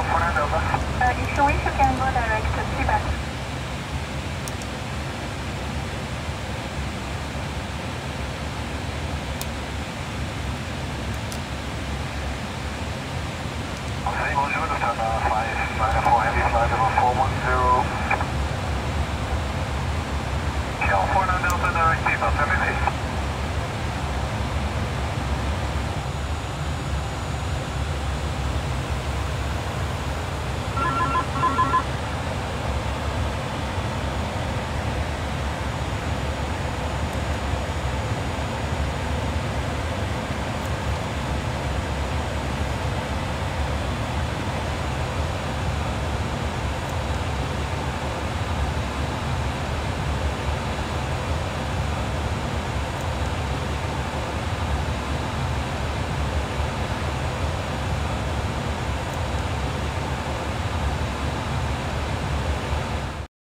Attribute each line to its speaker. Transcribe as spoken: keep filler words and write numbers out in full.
Speaker 1: four nine Delta.
Speaker 2: Uh, if you wish, you can go direct to Tibet.
Speaker 1: Okay, bonjour, Lufthansa five nine four Heavy flight level four one zero. Shell four nine Delta direct Tibet, M A C.